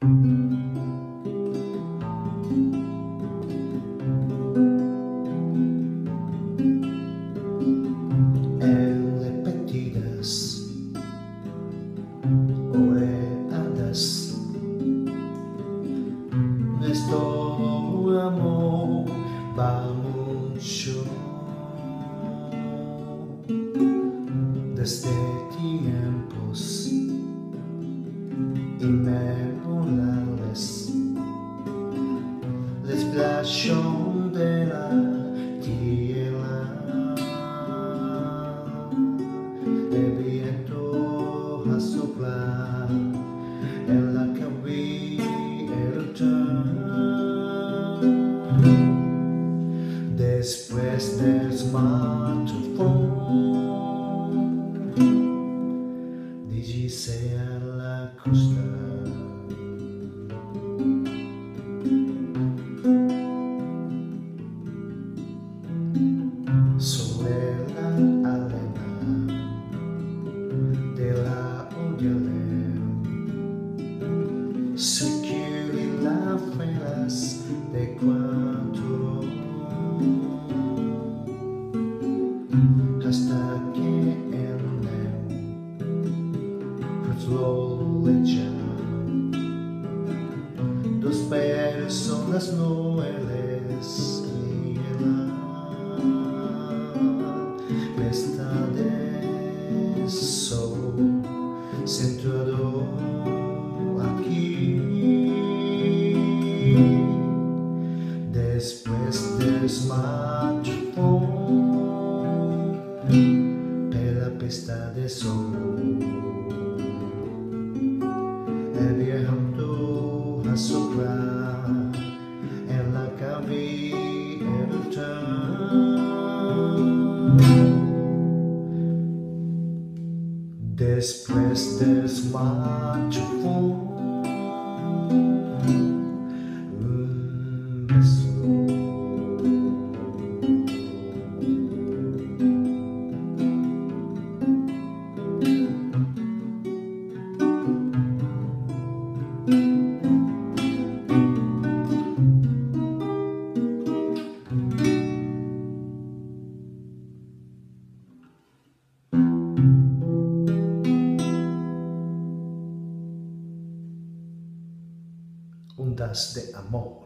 En repetidas oleadas, nuestro amor va mucho desde tiempos inmemorables, la explosión de la tierra, el viento a soplar en la cavidad, después del smartphone dirigirse a la costa. Sobre la arena de la orilla seguir las velas de cuatro hasta que en florece. Dos personas noveles y la pesta de sol centrado aquí. Después del smartphone de la pesta de sol, el viento a soplar en la cavidad, después del smartphone, un beso. Ondas de amor.